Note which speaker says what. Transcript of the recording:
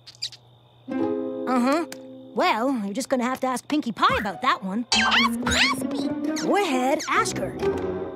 Speaker 1: Uh-huh. Well, you're just gonna have to ask Pinkie Pie about that one.
Speaker 2: Ask me.
Speaker 1: Go ahead, ask her.